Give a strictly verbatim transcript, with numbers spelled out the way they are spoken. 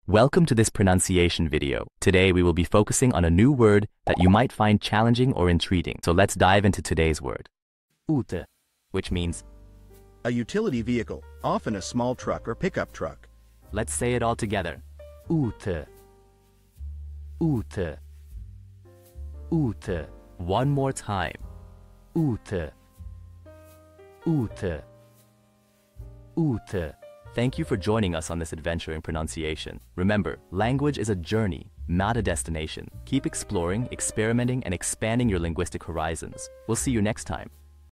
Welcome to this pronunciation video. Today we will be focusing on a new word that you might find challenging or intriguing. So let's dive into today's word. Ute, which means a utility vehicle, often a small truck or pickup truck. Let's say it all together. Ute. Ute. Ute. One more time. Ute. Ute. Ute. Thank you for joining us on this adventure in pronunciation. Remember, language is a journey, not a destination. Keep exploring, experimenting, and expanding your linguistic horizons. We'll see you next time.